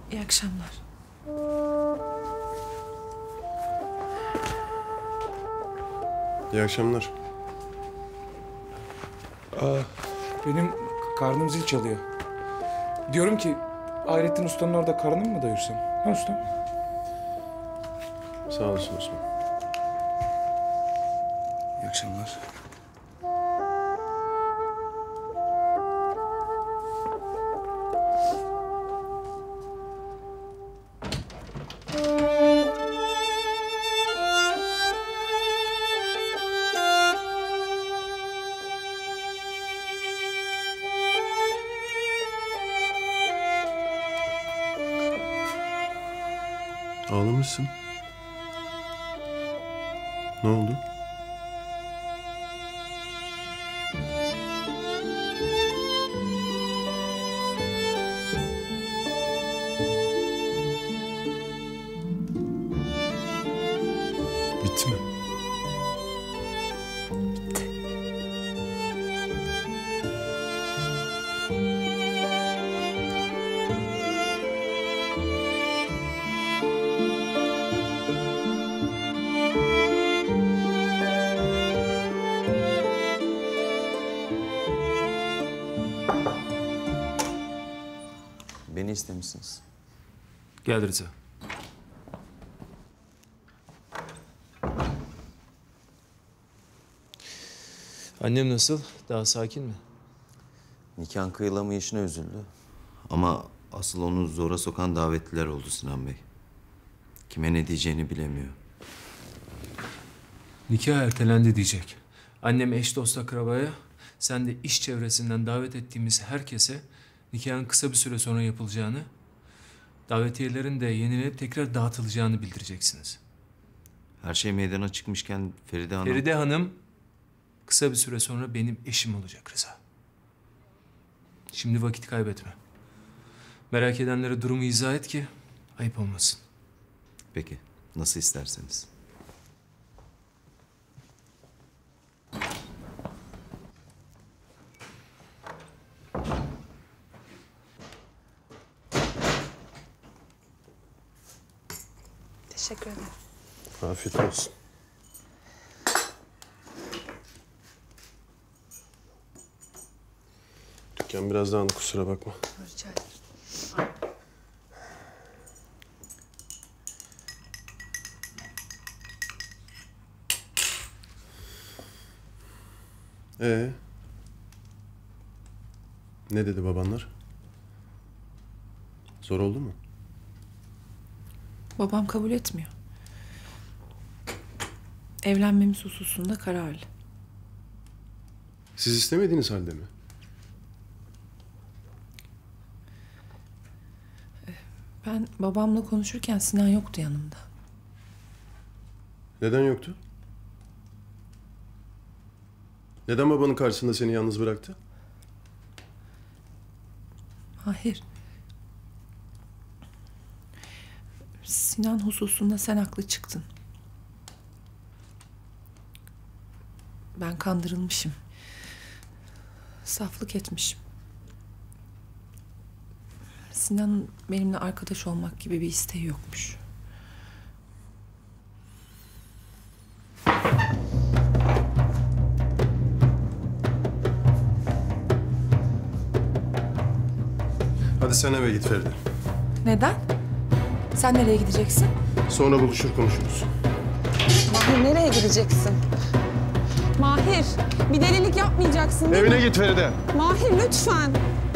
İyi akşamlar. İyi akşamlar. Benim karnım zil çalıyor. Diyorum ki Hayrettin Usta'nın orada karnımı mı doyursam? Ha ustam? Sağ olasın Osman. İyi akşamlar. Ağlamışsın. Ne oldu? Bitti mi? Bitti. Beni istemişsiniz. Gel Rıza. Annem nasıl? Daha sakin mi? Nikahın kıyılamayışına üzüldü. Ama asıl onu zora sokan davetliler oldu Sinan Bey. Kime ne diyeceğini bilemiyor. Nikah ertelendi diyecek. Annem eş dost akrabaya, sen de iş çevresinden davet ettiğimiz herkese nikahın kısa bir süre sonra yapılacağını, davetiyelerin de yenilenip tekrar dağıtılacağını bildireceksiniz. Her şey meydana çıkmışken Feride Hanım... Feride Hanım kısa bir süre sonra benim eşim olacak Rıza. Şimdi vakit kaybetme. Merak edenlere durumu izah et ki ayıp olmasın. Peki, nasıl isterseniz. Teşekkür ederim. Afiyet olsun. Dükkan biraz dağınık, kusura bakma. Rica ederim. Ne dedi babanlar? Zor oldu mu? Babam kabul etmiyor. Evlenmemiz hususunda kararlı. Siz istemediğiniz halde mi? Ben babamla konuşurken Sinan yoktu yanımda. Neden yoktu? Neden babanın karşısında seni yalnız bıraktı? Hayır. Sinan hususunda sen haklı çıktın. Ben kandırılmışım. Saflık etmişim. Sinan'ın benimle arkadaş olmak gibi bir isteği yokmuş. Hadi sen eve git Feride. Neden? Sen nereye gideceksin? Sonra buluşur konuşuruz. Mahir nereye gideceksin? Mahir bir delilik yapmayacaksın değil mi? Evine git Feride. Mahir lütfen.